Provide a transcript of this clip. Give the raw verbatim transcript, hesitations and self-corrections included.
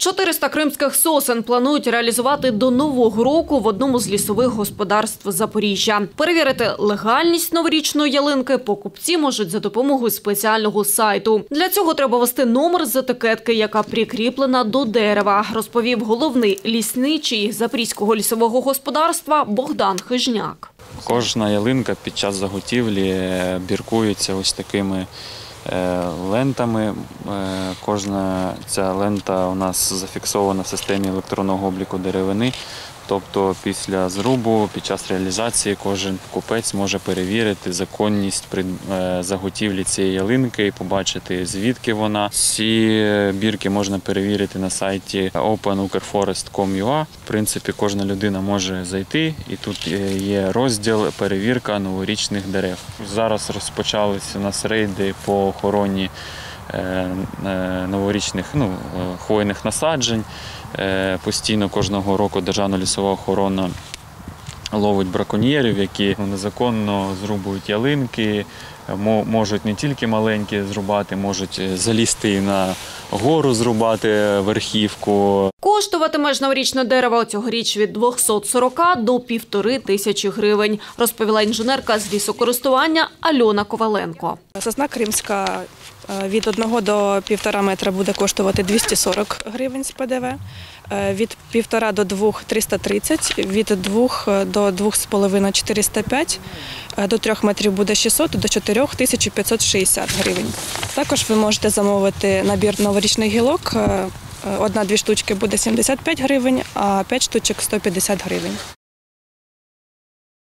чотириста кримських сосен планують реалізувати до Нового року в одному з лісових господарств Запоріжжя. Перевірити легальність новорічної ялинки покупці можуть за допомогою спеціального сайту. Для цього треба ввести номер з етикетки, яка прикріплена до дерева, розповів головний лісничий Запорізького лісового господарства Богдан Хижняк. Кожна ялинка під час заготівлі біркується ось такими лентами. Кожна ця лента у нас зафіксована в системі електронного обліку деревини. Тобто після зрубу, під час реалізації кожен покупець може перевірити законність заготівлі цієї ялинки і побачити, звідки вона. Всі бірки можна перевірити на сайті опен укрфорест крапка ком крапка ю а. В принципі, кожна людина може зайти, і тут є розділ «Перевірка новорічних дерев». Зараз розпочалися у нас рейди по охороні новорічних ну, хвойних насаджень. Постійно кожного року Державна лісова охорона ловить браконьєрів, які незаконно зрубують ялинки, можуть не тільки маленькі зрубати, можуть залізти і на гору зрубати верхівку. Коштуватиме ж новорічне дерево цьогоріч від двохсот сорока до півтори тисячі гривень, розповіла інженерка з лісокористування Альона Коваленко. Сосна кримська від одного до півтора метра буде коштувати двісті сорок гривень з Пе Де Ве, від півтора до двох – триста тридцять, від двох до двох з половиною – чотириста п'ять, до трьох метрів буде шістсот, до чотирьох – тисяча п'ятсот шістдесят гривень. Також ви можете замовити набір новорічних гілок. Одна-дві штучки буде сімдесят п'ять гривень, а п'ять штучок – сто п'ятдесят гривень.